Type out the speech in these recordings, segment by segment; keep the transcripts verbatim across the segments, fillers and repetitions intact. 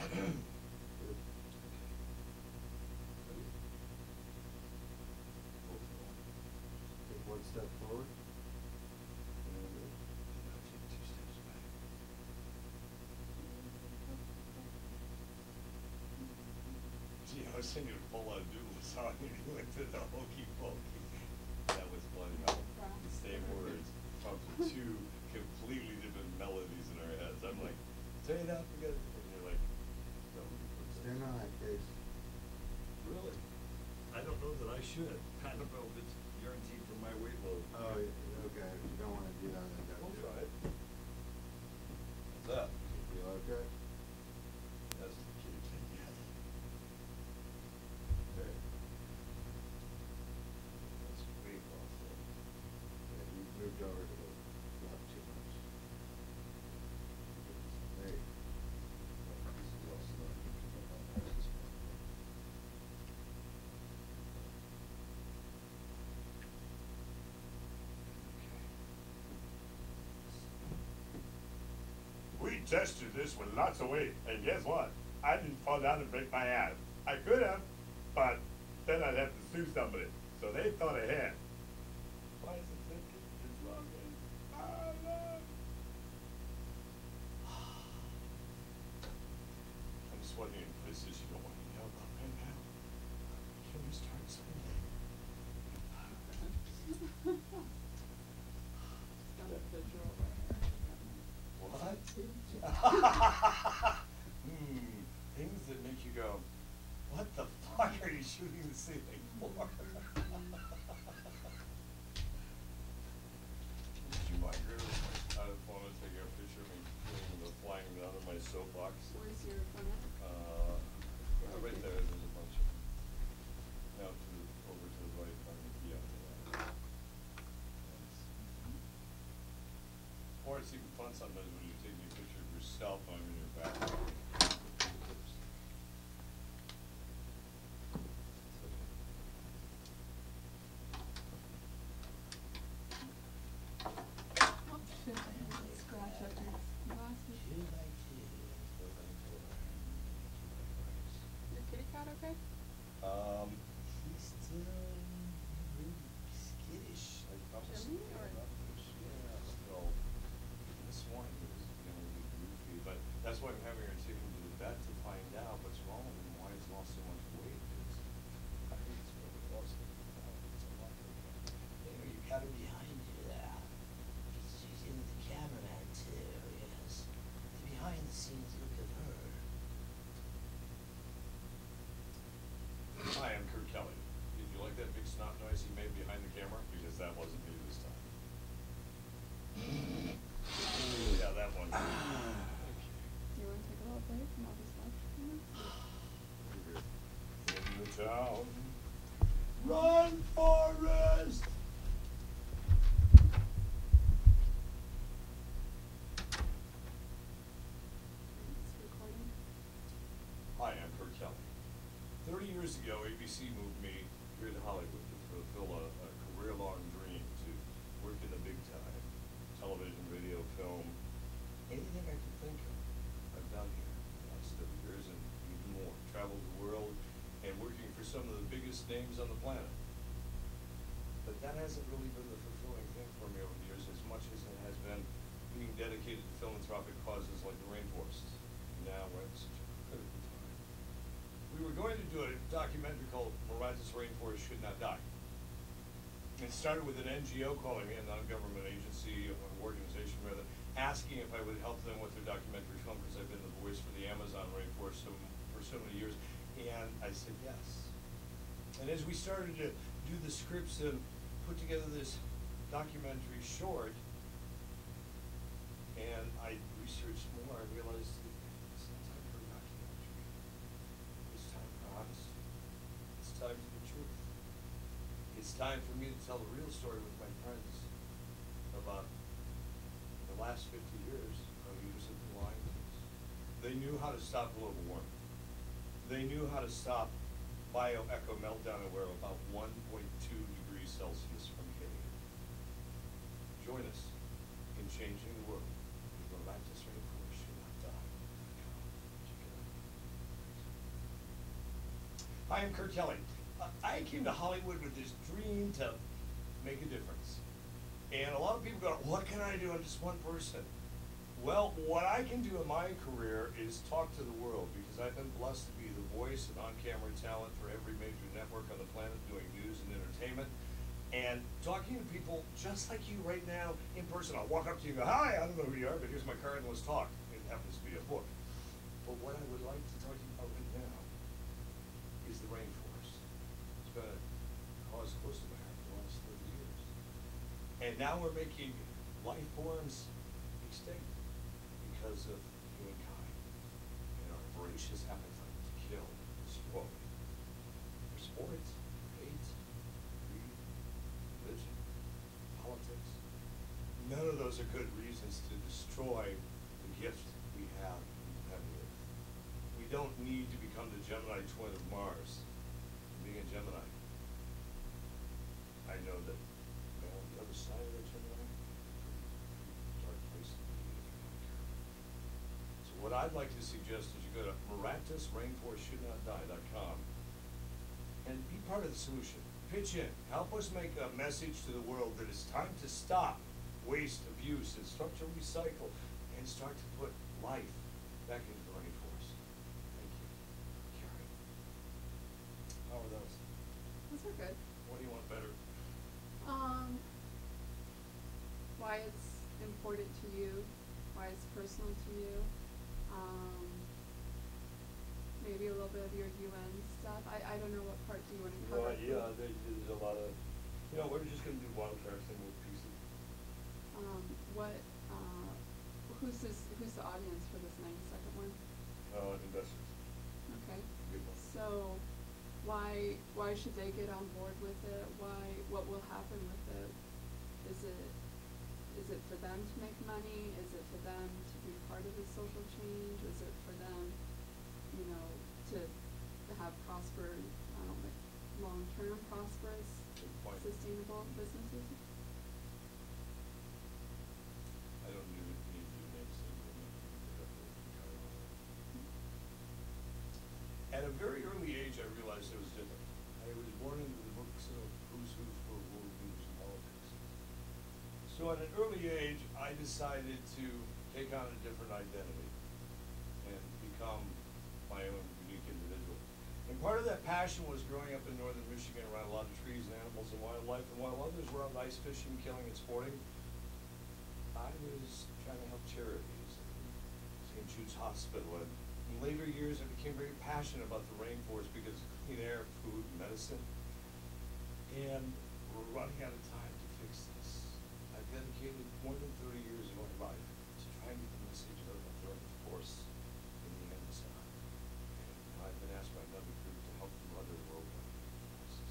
Take one step forward. And Now take two steps back. Gee, I was singing a full on Doodle song and he went to the hokey pokey. That was funny, how the same words come from two completely different melodies in our heads. I'm like, say it out, forget it. And you're like, no. stand on that case. Really? I don't know that I should. I don't know if it's guaranteed for my weight load. Oh, yeah, okay, if you don't wanna do that, then don't We'll do try it. it. What's up? Feel okay? That's the key. Yes. Okay. That's weight loss though. Yeah, you moved over to the left too much. There you go. This is also not good to get on that as well. We tested this with lots of weight, and guess what? I didn't fall down and break my ass. I could have, but then I'd have to sue somebody. So they thought ahead. Why is it thinking it's wrong? Ah, no. I'm just wondering if this is you don't want to know about right now. Can we start something? Got a picture of her hair. What? Hmm, things that make you go, what the fuck are you shooting the ceiling for? Would you mind really, I just wanna take a picture of me doing the flying down on my soapbox? Where's your phone at? Uh, uh, right there, there's a bunch of them. Now to, the- over to the right, on the, yeah, to that. Thanks. Or it's even fun sometimes when you're taking a picture of yourself on your back. Oh shit, I have a scratch up your glasses. Your kitty cat okay? Um, he's still really skittish, like almost Chilly, scared or- about fish. Yeah, still. This morning he was feeling really goofy, but that's why I'm having her take him to the vet to find out what's wrong with him, why he's lost so much weight. 'Cause I think it's really lost it. It's a lot of it. You know, you got her behind you there. She's, she's into the cameraman too, yes. The behind the scenes look of her. Hi, I'm Kurt Kelly. Did you like that big snot noise he made behind the camera? Because that wasn't me this time. Yeah, that one. Do you wanna take a little break and I'll just watch you? In the town, run, Forrest! It's recording. Hi, I'm Kurt Kelly. Thirty years ago, A B C moved me here to Hollywood to fulfill a, a career-long dream to work in the big time. Television, video, film, anything I could think of, I've done here the last thirty years and even more. Traveled the world and working for some of the biggest names on the planet. But that hasn't really been the fulfilling thing for me over the years as much as it has been being dedicated to philanthropic causes like the rainforests. Now we're at such a critical time. We were going to do a documentary called Morazes Rainforest Should Not Die. It started with an N G O calling me, a non-government agency, or organization rather, asking if I would help them with their documentary film because I've been the voice for the Amazon rainforest so, for so many years. And I said yes. And as we started to do the scripts and put together this documentary short, and I researched more, I realized that it's not time for a documentary. It's time for honesty. It's time for the truth. It's time for me to tell the real story with my friends about the last fifty years of leaders have been lying to us. They knew how to stop global warming. They knew how to stop bioeco meltdown, and we're about one point two degrees Celsius from hitting it. Join us in changing the world. The Morazes Rainforest Should Not Die. Check it out. Hi, I'm Kurt Kelly. Uh, I came to Hollywood with this dream to make a difference. And a lot of people go, what can I do? I'm just one person. Well, what I can do in my career is talk to the world, because I've been blessed to be the voice and on-camera talent for every major network on the planet doing news and entertainment. And talking to people just like you right now in person. I'll walk up to you and go, hi, I don't know who you are, but here's my card and let's talk. It happens to be a book. But what I would like to talk to you about right now is the rainforest. It's been a cause close to my heart for the last thirty years. And now we're making life forms extinct because of humankind and our voracious appetite to kill, destroy. For sports, hate, greed, religion, politics. None of those are good reasons to destroy the gift we have in heaven earth. We don't need to become the Gemini twin of Mars. Being a Gemini, I know that you know, on the other side of that Gemini, dark place to be if you're not careful. So what I'd like to suggest is you go to Maractus Rainforest Should Not Die dot com and be part of the solution. Pitch in. Help us make a message to the world that it's time to stop waste, abuse, and start to recycle and start to put life back into the rainforest. Thank you. Carrie. How are those? Those are good. What do you want better? Um, why it's important to you, why it's personal to you, um, maybe a little bit of your U N stuff. I, I don't know what part do you want to cover. Well, yeah, there, there's a lot of, you know, we're just gonna do wild tracks and little pieces. Um, what, uh, who's this, who's the audience for this ninety second one? Uh, investors. Okay. Good one. So, why, why should they get on board with it? Why, what will happen with it? Is it, is it for them to make money? Is it for them to be part of the social change? Is it for them, you know, to, to have prosper, I don't know, long-term prosperous, Good point. sustainable businesses? I don't need, need to make some. At a very early age, I realized I was different. I was born into the books of who's who for world news and politics. So at an early age, I decided to take on a different identity and become my own unique individual. And part of that passion was growing up in northern Michigan around a lot of trees and animals and wildlife, and while others were out ice fishing, killing, and sporting, I was trying to help charities and Saint Jude's Hospital. And in later years, I became very passionate about the rainforest because of clean air, food, and medicine. And we're running out of time to fix this. I've dedicated more than thirty years of my life to trying to get the message out about the rainforest in the Amazon. And I've been asked by another group to help them other worldwide rainforests.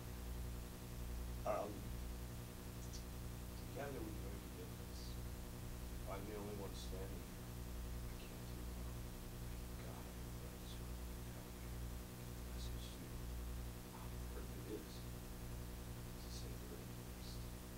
Um, together we can make a difference. If I'm the only one standing here, I can't do it alone. God, friends who can help me get the message to you how important it is to save the rainforest.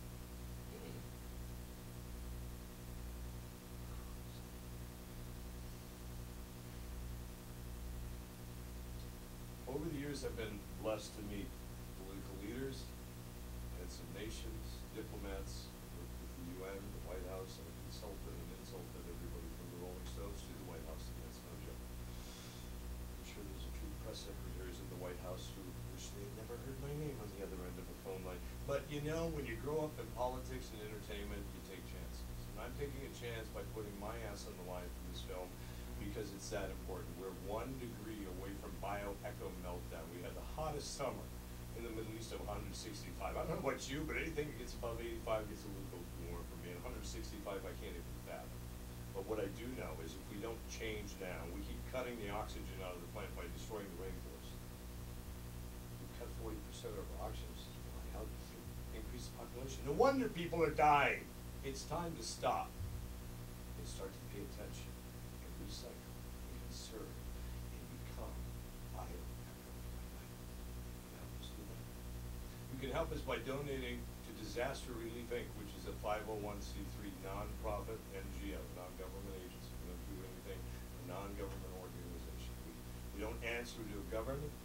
Over the years, I've been blessed to meet political leaders, heads of nations, diplomats, worked with the U N, the White House, and consulted and insulted everybody from the Rolling Stones to the White House, and that's no joke. I'm sure there's a few press secretaries in the White House who wish they'd never heard my name on the other end of a phone line. But you know, when you grow up in politics and entertainment, you take chances. And I'm taking a chance by putting my ass on the line for this film because it's that important. We're one degree away from bioecho meltdown. We had the hottest summer in the Middle East of one hundred sixty-five. I don't know about you, but anything that gets above eighty-five gets a little warm for me. And one hundred sixty-five, I can't even fathom. But what I do know is if we don't change now, we keep cutting the oxygen out of the plant by destroying the rainforest. We cut forty percent of our oxygen supply out to increase the population. No wonder people are dying. It's time to stop and start to pay attention and recycle and conserve and become bioeco-friendly. You can help us do that. You can help us by donating to Disaster Relief Incorporated, which is a five oh one c three nonprofit N G O, non-government agency. We don't do anything, a non-government organization. We, we don't answer to a government, we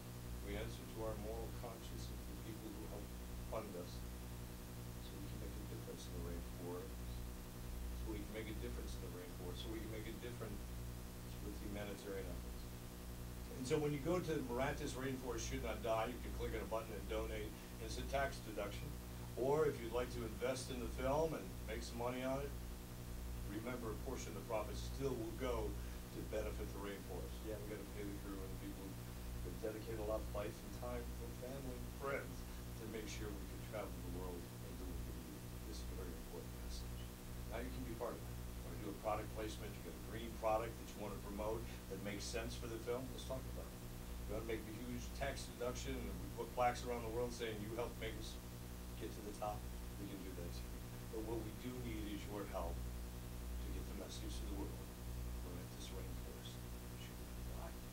We answer to our moral conscience of the people who help fund us, so we can make a difference in the rainforest, so we can make a difference in the rainforest, so we can make a difference with humanitarian efforts. And so when you go to Morantis Rainforest Should Not Die, you can click on a button and donate, and it's a tax deduction. Or if you'd like to invest in the film and make some money on it, remember a portion of the profits still will go to benefit the rainforest. Yeah, we gotta pay the crew and people who dedicate a lot of life and time from family and friends to make sure we can travel the world and deliver you this very important message. Now you can be part of that. You wanna do a product placement, you got a green product that you wanna promote that makes sense for the film, let's talk about it. You wanna make a huge tax deduction and we put plaques around the world saying you helped make us get to the top, we can do that too. But what we do need is your help to get the message to the world. We're at this rainforest should not die.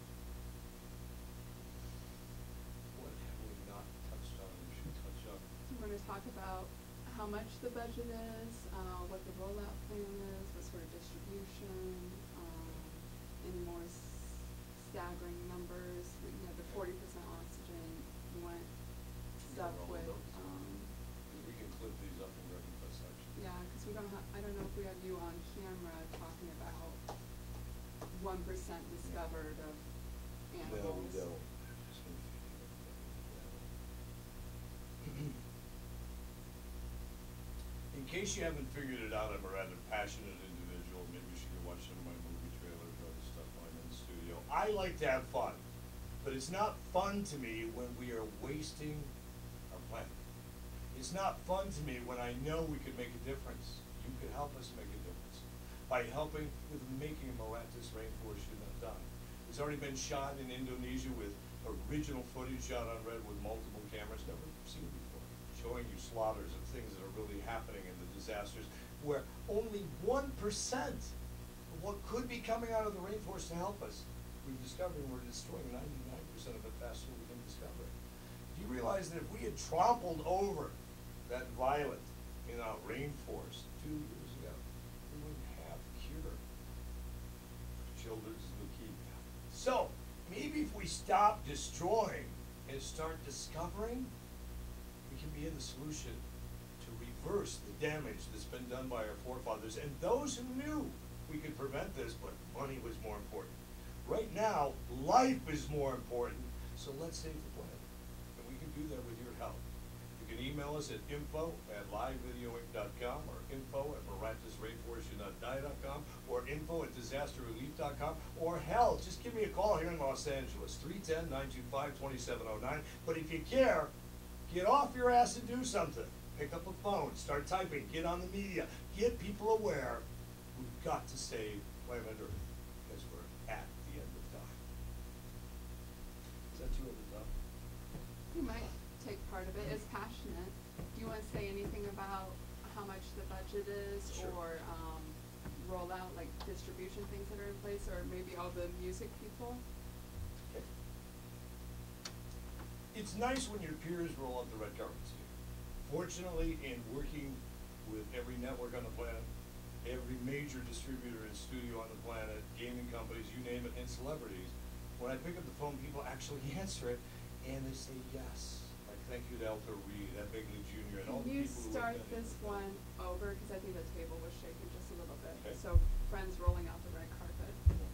What have we not touched on we should touch on? We're gonna talk about how much the budget is, uh, what the rollout plan is, what sort of distribution, um, any more s- staggering numbers. We, you know, the forty percent oxygen, we went stuff Roll with, those. um, We can clip these up and ready for section. yeah, cause we don't have, I don't know if we have you on camera talking about one percent discovered of animals. No, we don't. In case you haven't figured it out, I'm a rather passionate individual. Maybe you should watch some of my movie trailers or other stuff when I'm in the studio. I like to have fun, but it's not fun to me when we are wasting our planet. It's not fun to me when I know we could make a difference. You could help us make a difference by helping with making Morantis Rainforest Should Not Die. It's already been shot in Indonesia with original footage shot on red with multiple cameras, never seen before, showing you slaughters of things that are really happening in the disasters, where only one percent of what could be coming out of the rainforest to help us, we've discovered we're destroying ninety-nine percent of it faster than we can discover it. Do you realize that if we had trampled over that violet in our rainforest two years ago, we wouldn't have a cure for children's leukemia? So, maybe if we stop destroying and start discovering, we can be in the solution to reverse the damage that's been done by our forefathers and those who knew we could prevent this, but money was more important. Right now, life is more important, so let's save the planet. And we can do that with your help. You can email us at info at live video inc dot com or info at morantis rainforest should not die dot com or info at disaster relief dot com, or hell, just give me a call here in Los Angeles, three one zero, nine two five, two seven zero nine. But if you care, get off your ass and do something. Pick up a phone, start typing, get on the media, get people aware. We've got to save planet Earth because we're at the end of time. Is that too over the top? You might take part of it as passionate. Do you wanna say anything about how much the budget is, Sure. or, um, roll out, like, distribution things that are in place, or maybe all the music people? Okay. It's nice when your peers roll out the red carpets to you. Fortunately, in working with every network on the planet, every major distributor and studio on the planet, gaming companies, you name it, and celebrities, when I pick up the phone, people actually answer it, and they say yes. Like, thank you to Elto Reed, Ed Begley Junior, and all Can the you people who have start done it. this one over, cause I think the table was shaking just a little bit, Okay. so friends rolling out the red carpet.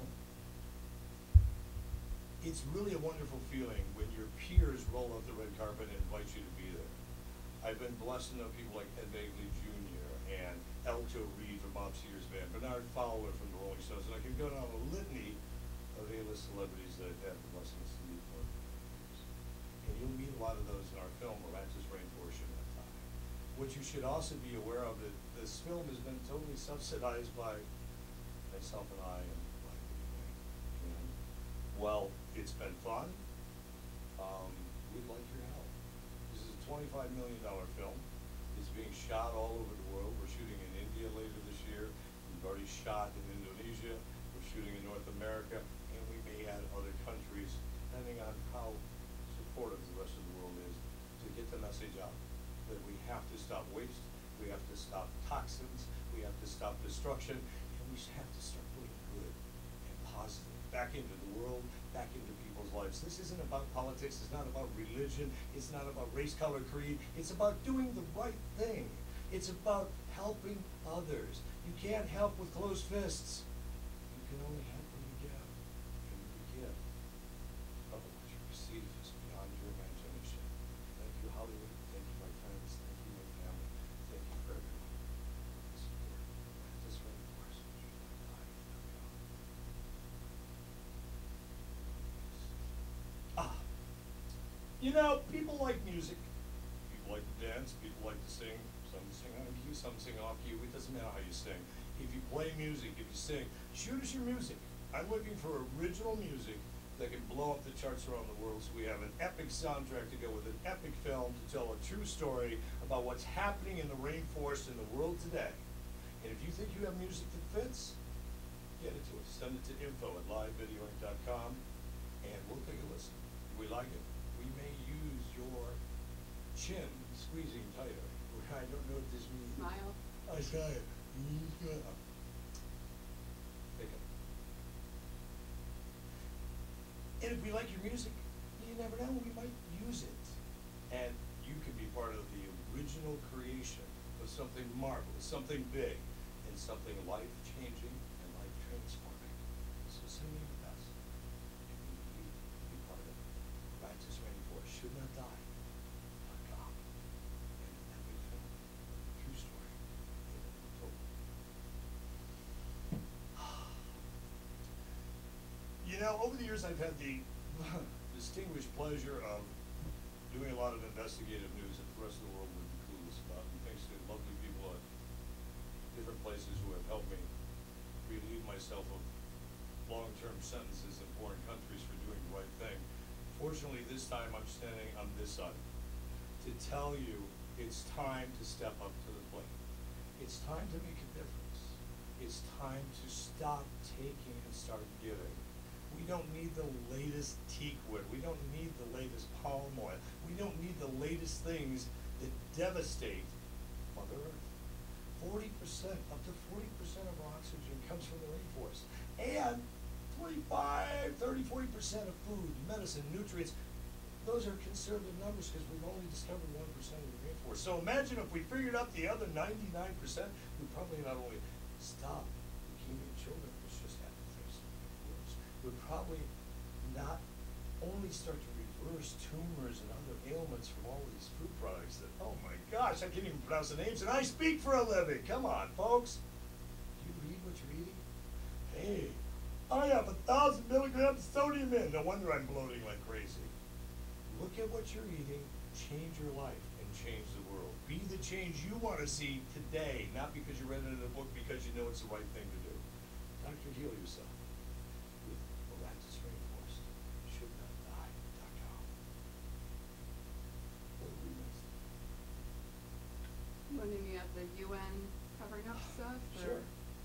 It's really a wonderful feeling when your peers roll out the red carpet and invite you to be there. I've been blessed to know people like Ed Begley Junior and Elto Reed from Bob Seger's band, Bernard Fowler from the Rolling Stones, and I can go down a litany of A-list celebrities that have had the blessings to meet for years. And you'll meet a lot of those in our film, Morantis Rainforest Should Not Die. What you should also be aware of, that this film has been totally subsidized by myself and I and my and well, it's been fun. Um, we'd like your help. This is a twenty-five million dollar film. It's being shot all over the world. We're shooting in India later this year. We've already shot in Indonesia. We're shooting in North America, and we may add other countries, depending on how supportive the rest of the world is, to get the message out that we have to stop waste, we have to stop toxins, we have to stop destruction, and we have to start putting good and positive back into the world, back into people's lives. lives. This isn't about politics, it's not about religion, it's not about race, color, creed, it's about doing the right thing. It's about helping others. You can't help with closed fists. You can only help when you give. And you give. Otherwise, your receive is beyond your imagination. Thank you, Hollywood. Thank you, my friends. Thank you, my family. Thank you for everyone. The support. This rainforest should not die without God. Ah. You know, people like music. People like to dance. People like to sing. Some sing on key, some sing off key. It doesn't matter how you sing. If you play music, if you sing, shoot us your music. I'm looking for original music that can blow up the charts around the world, so we have an epic soundtrack to go with an epic film to tell a true story about what's happening in the rainforest in the world today. And if you think you have music that fits, get it to us. Send it to info at live video inc dot com, and we'll take a listen. If we like it, we may use your chin squeezing tighter. I don't know what this means. Smile. I saw it. Take it. And if we like your music, you never know, we might use it. And you can be part of the original creation of something marvelous, something big, and something life-changing and life-transforming. So send me your best. And we can be part of it. Practice Rainforest Should Not Die. You know, over the years I've had the distinguished pleasure of doing a lot of investigative news that the rest of the world would be clueless about, and thanks to lovely people at different places who have helped me relieve myself of long-term sentences in foreign countries for doing the right thing. Fortunately, this time I'm standing on this side to tell you it's time to step up to the plate. It's time to make a difference. It's time to stop taking and start giving. We don't need the latest teak wood. We don't need the latest palm oil. We don't need the latest things that devastate Mother Earth. forty percent, up to forty percent of our oxygen comes from the rainforest. And twenty-five, thirty, forty percent of food, medicine, nutrients, those are conservative numbers because we've only discovered one percent of the rainforest. So imagine if we figured out the other ninety-nine percent, we'd probably not only stop leukemia children, which just happened thanks to the rainforest, we'd probably not only start to reverse tumors and other ailments from all of these food products that, oh my gosh, I can't even pronounce the names, and I speak for a living. Come on, folks. Do you read what you're eating? Hey, I have a thousand milligrams of sodium in. No wonder I'm bloating like crazy. Look at what you're eating, change your life, and change the world. Be the change you want to see today, not because you read it in a book, because you know it's the right thing to do. Doctor Heal Yourself with Aratus Rainforest. Should not die dot com. What have we missed? When you have the U N covering up stuff, or Sure.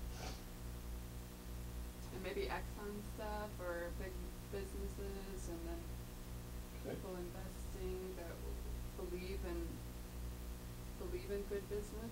and maybe Exxon stuff, or big businesses, and then Okay. people investing that believe in believe in good business.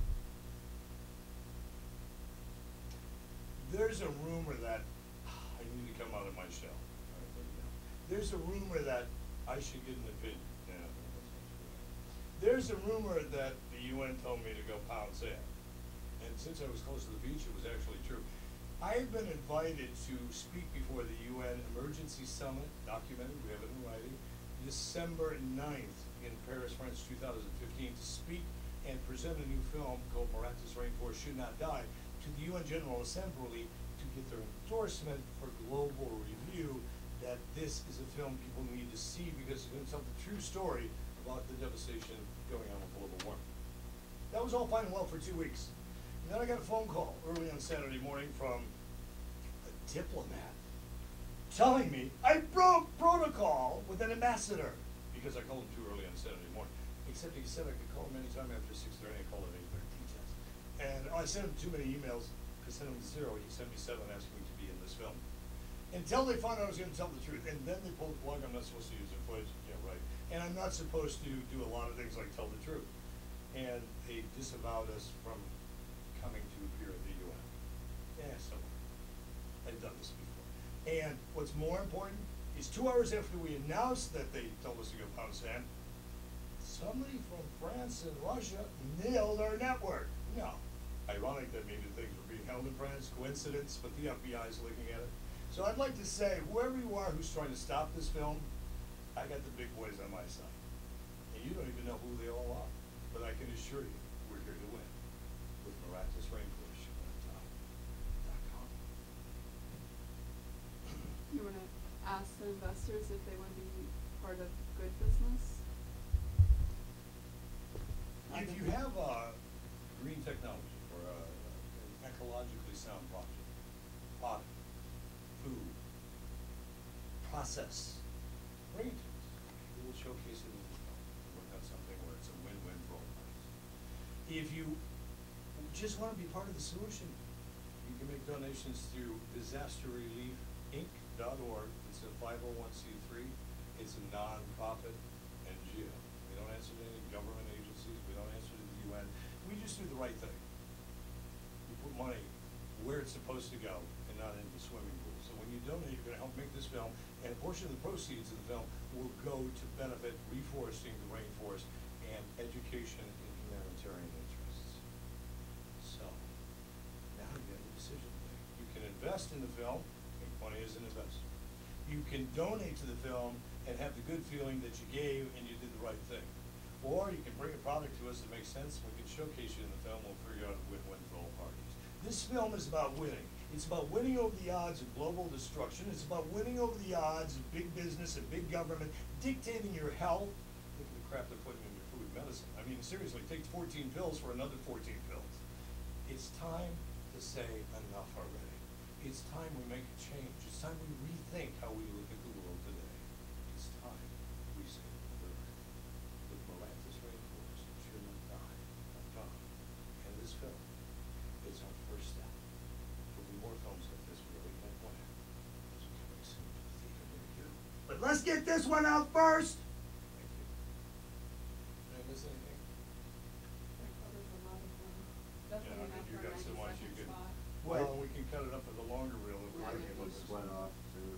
There's a rumor that I need to come out of my shell. All right, let me know. There's a rumor that I should get an opinion. Yeah, that's not true. There's a rumor that the U N told me to go pound sand. And since I was close to the beach, it was actually true. I have been invited to speak before the U N Emergency Summit, documented, we have it in writing, December ninth in Paris, France, two thousand fifteen, to speak and present a new film called Miraculous Rainforest Should Not Die to the U N General Assembly to get their endorsement for global review that this is a film people need to see because it's going to tell the true story about the devastation going on with global warming. That was all fine and well for two weeks. And then I got a phone call early on Saturday morning from a diplomat telling me I broke protocol with an ambassador because I called him too early on Saturday morning. Except he said I could call him anytime after six thirty. I called at eight thirty. Details. And I sent him too many emails. I sent him zero. He sent me seven asking me to be in this film. Until they found out I was going to tell the truth. And then they pulled the plug. I'm not supposed to use their footage. Yeah, right. And I'm not supposed to do a lot of things like tell the truth. And they disavowed us from coming to appear at the U N. Yeah, so I've done this before. And what's more important is two hours after we announced that they told us to go pound sand, somebody from France and Russia nailed our network. No. Ironic that maybe things were being held in France, coincidence, but the F B I is looking at it. So I'd like to say, whoever you are who's trying to stop this film, I got the big boys on my side. And you don't even know who they all are. But I can assure you, we're here to win. With Miraculous Rainforest dot com. You wanna ask the investors if they wanna be part of good business? If you have a green technology or a, an ecologically sound project, product, food, process, bring it to us. We will showcase it in the film. We'll have something where it's a win-win for all parties. If you just want to be part of the solution, you can make donations through disaster relief inc dot org. It's a five oh one c three. It's a non-profit N G O. We don't answer to any government agencies. We don't answer to the U N. We just do the right thing. We put money where it's supposed to go and not into the swimming pool. So when you donate, you're gonna help make this film, and a portion of the proceeds of the film will go to benefit reforesting the rainforest and education in humanitarian interests. So, now you have a decision to make. You can invest in the film, make money as an investor. You can donate to the film and have the good feeling that you gave and you did the right thing. Or you can bring a product to us that makes sense, we can showcase you in the film, we'll figure out a win-win for all parties. This film is about winning. It's about winning over the odds of global destruction. It's about winning over the odds of big business and big government dictating your health. Look at the crap they're putting in your food and medicine. I mean, seriously, take fourteen pills for another fourteen pills. It's time to say enough already. It's time we make a change. It's time we rethink how we look at the world today. It's time we say the word. With Miraculous Rainforest, should not die dot com. And this film, it's our first step. There'll be more films like this we already have planned. Those are coming soon to the theater near you. But let's get this one out first! Thank you. Did I miss anything? That covers a lot of them. Yeah, I Definitely think enough you for a got so ninety much you second can, spot. well, we can cut it up for the longer reel if we're Yeah, working yeah. with We'll this. sweat off too.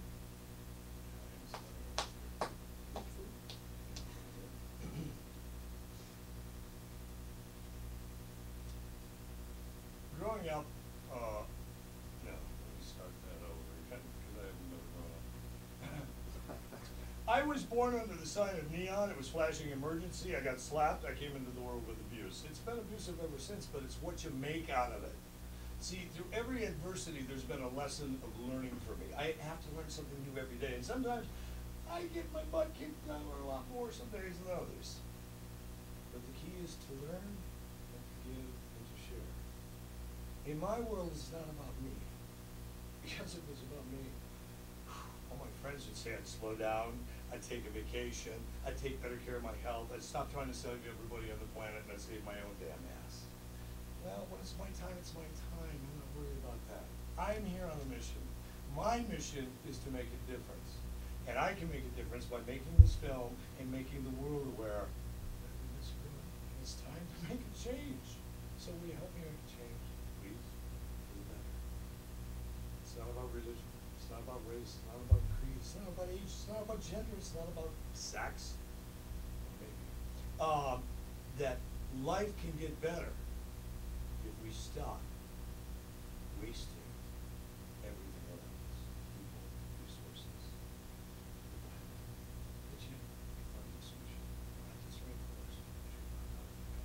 Growing up, uh, no, let me start that over again, because I haven't never grown up. I was born under the sign of neon, it was flashing emergency, I got slapped, I came into the world with abuse. It's been abusive ever since, but it's what you make out of it. See, through every adversity, there's been a lesson of learning for me. I have to learn something new every day, and sometimes I get my butt kicked down a lot more some days than others. But the key is to learn and to give and to share. In my world, it's not about me. Because if it was about me, all my friends would say I'd slow down, I'd take a vacation, I'd take better care of my health, I'd stop trying to save everybody on the planet, and I'd save my own damn ass. Well, when it's my time, it's my time. I'm not worried about that. I'm here on a mission. My mission is to make a difference. And I can make a difference by making this film and making the world aware that we miss film, and it's time to make a change. So will you help me make a change, please? For the better. It's not about religion. It's not about race. It's not about creed. It's not about age. It's not about gender. It's not about sex. Maybe. Um, that life can get better if we stop wasting everything around us, people, resources, the planet, the gym, part of the solution. Miraculous Rainforest, should not dot com.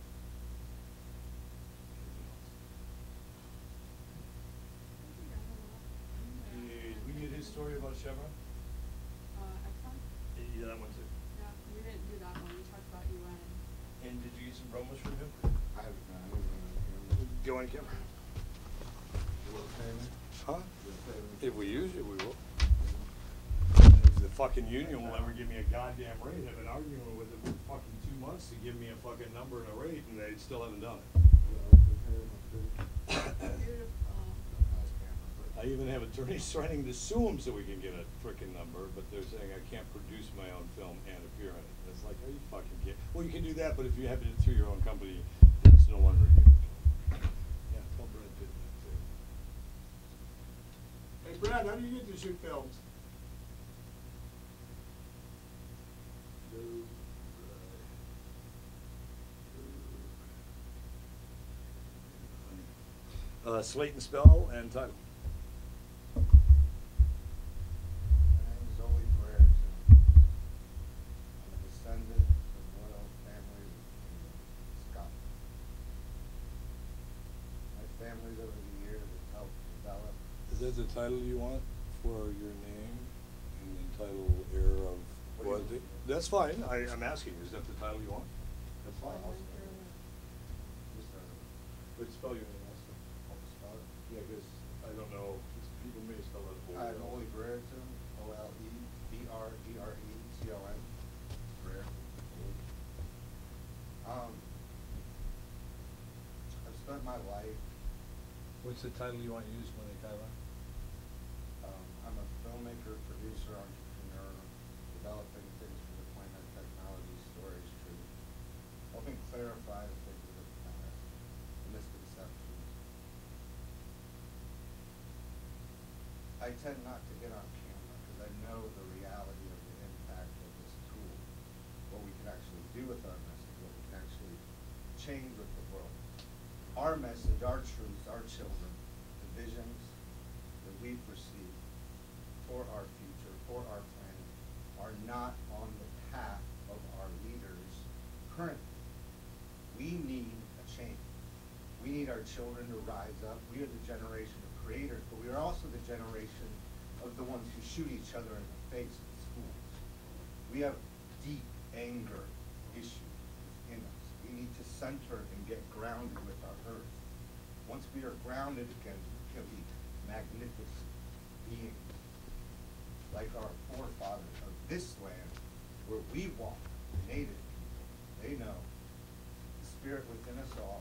Anything else? I think I have a lot in there. Did we get his story about Chevron? Uh, Exxon? Yeah, that one too. Yeah, we didn't do that one, we talked about U N. And did you get some promos from him? I haven't, I haven't, uh, Go on, Kim. you will pay me? Huh? You'll pay me? If we use it, we will. If the fucking union will ever give me a goddamn rate, I've been arguing with them for fucking two months to give me a fucking number and a rate, and they still haven't done it. Well, you'll pay me too. Beautiful. Nice camera, but- I even have attorneys threatening to sue them so we can get a frickin' number, but they're saying I can't produce my own film and appear in it. It's like, are you fucking kidding? Well, you can do that, but if you have it through your own company, it's no longer a union film. Yeah, tell Brad did that too. Hey Brad, how do you get to shoot films? uh, slate and spell and title. My name is Ole Brereton. I'm a descendant of royal families in Scotland. My families over the years have helped develop. Is that the title you want for your name and the title heir of What do you royalty? want? That's fine, I, I'm asking, is that the title you want? That's fine. I'll spell it. Just, uh, But spell your name also. I'll spell it. Yeah, because I don't know, people may spell it. I'm Ole Brereton, O L E B R E R E T O N. Brereton. Um, I've spent my life, What's the title you want used when they title? um, I'm a filmmaker, producer, entrepreneur, developing things for the planet, technology, storage, truth, helping clarify the things of the planet, the misconceptions. I tend not to get on camera because I know the reality of the impact of this tool, what we can actually do with our message, what we can actually change with the world. Our message, our truths, our children, the visions that we've received for our future, for our planet, are not on the path of our leaders currently. We need a change. We need our children to rise up. We are the generation of creators, but we are also the generation of the ones who shoot each other in the face in schools. We have deep anger issues within us. We need to center and get grounded with our earth. Once we are grounded again, we can be magnificent beings, like our forefathers of this land where we walk, the native people. They know the spirit within us all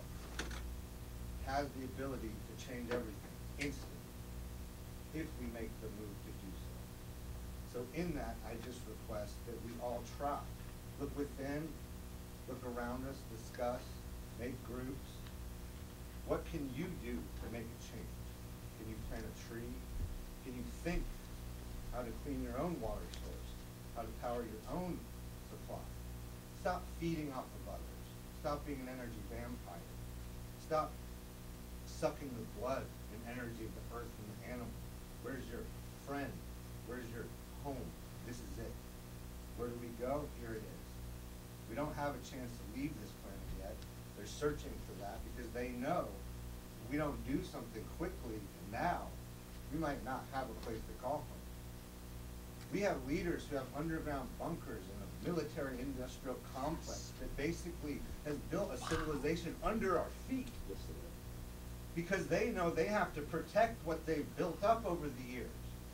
has the ability to change everything instantly if we make the move to do so. So in that, I just request that we all try. Look within, look around us, discuss, make groups. What can you do to make a change? Can you plant a tree? Can you think how to clean your own water source? How to power your own supply? Stop feeding off of others. Stop being an energy vampire. Stop sucking the blood and energy of the earth and the animals. Where's your friend? Where's your home? This is it. Where do we go? Here it is. We don't have a chance to leave this planet yet. They're searching for that because they know if we don't do something quickly and now, we might not have a place to call home. We have leaders who have underground bunkers in a military industrial complex that basically has built a civilization under our feet. Yes, it is. Because they know they have to protect what they've built up over the years.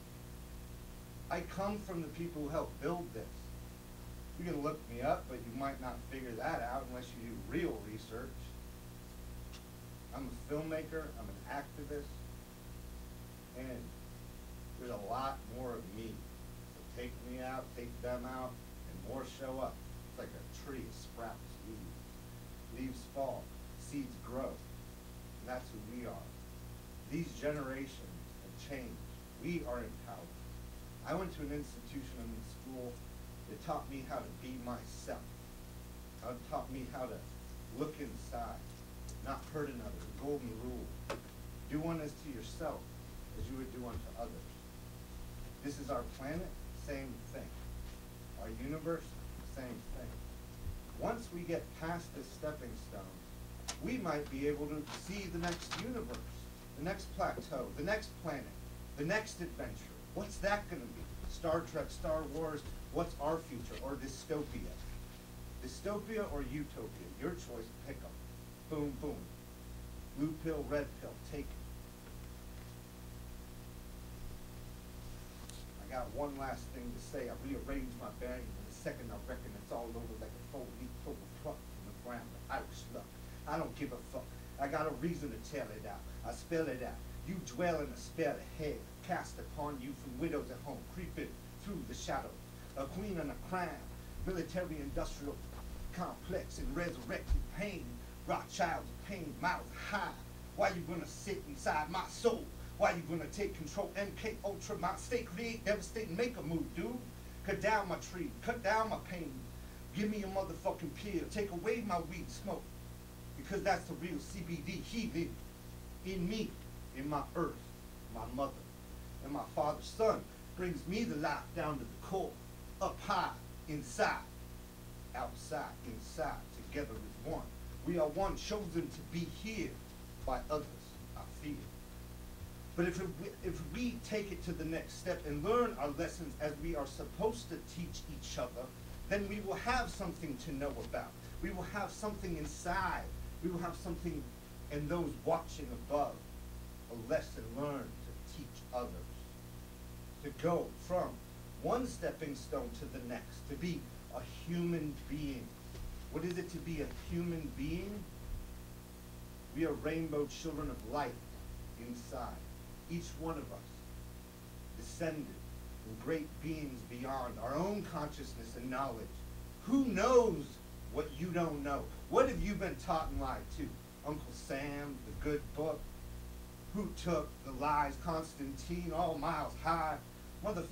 I come from the people who helped build this. You can look me up, but you might not figure that out unless you do real research. I'm a filmmaker, I'm an activist, and there's a lot more of me. So take me out, take them out, and more show up. It's like a tree, it sprouts leaves. Leaves fall, seeds grow. And that's who we are. These generations have changed. We are empowered. I went to an institution in school that taught me how to be myself. It taught me how to look inside, not hurt another, the golden rule. Do unto yourself as you would do unto others. This is our planet, same thing. Our universe, same thing. Once we get past this stepping stone, we might be able to see the next universe, the next plateau, the next planet, the next adventure. What's that going to be? Star Trek, Star Wars, what's our future? Or dystopia? Dystopia or utopia? Your choice, pick them. Boom, boom. Blue pill, red pill, take it. I got one last thing to say. I rearranged my bearings in a second. I reckon it's all over like a four-leaf clover plucked from the ground. Irish luck. I don't give a fuck. I got a reason to tell it out. I spell it out. You dwell in a spell ahead, cast upon you from widows at home, creeping through the shadow. A queen and a crown, military industrial complex and resurrected pain. Rothschild's pain, miles high. Why you gonna sit inside my soul? Why you gonna take control? M K Ultra, my state, create, devastate, and make a move, dude. Cut down my tree, cut down my pain. Give me a motherfucking pill, take away my weed smoke. Because that's the real C B D healing in me. in my earth, my mother, and my father's son brings me the life down to the core, up high, inside, outside, inside, together as one. We are one chosen to be here by others, I feel. But if we, if we take it to the next step and learn our lessons as we are supposed to teach each other, then we will have something to know about. We will have something inside. We will have something in those watching above, a lesson learned to teach others. To go from one stepping stone to the next, to be a human being. What is it to be a human being? We are rainbow children of light inside. Each one of us, descended from great beings beyond our own consciousness and knowledge. Who knows what you don't know? What have you been taught and lied to? Uncle Sam, the good book? Who took the lies, Constantine, all miles high? Mother